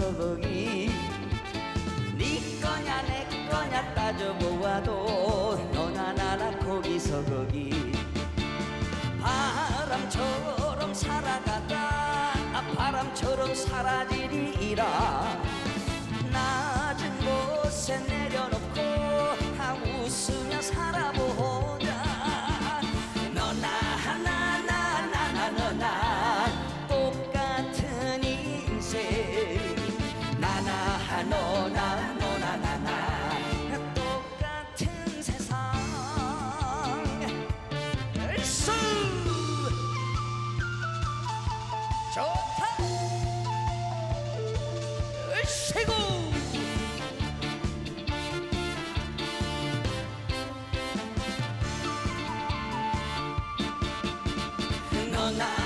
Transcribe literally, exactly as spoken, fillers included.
거기서 거기 네 거냐 내 거냐 따져보아도 너나 나나 거기서 거기 바람처럼 살아가다 바람처럼 사라지리라 낮은 곳에 내려놓고 아 웃으며 살아보자 너나 나 나 나 나 너나 똑같은 인생 나나 너나 너나 나나 똑같은 세상 일수 좋다 으이구 너나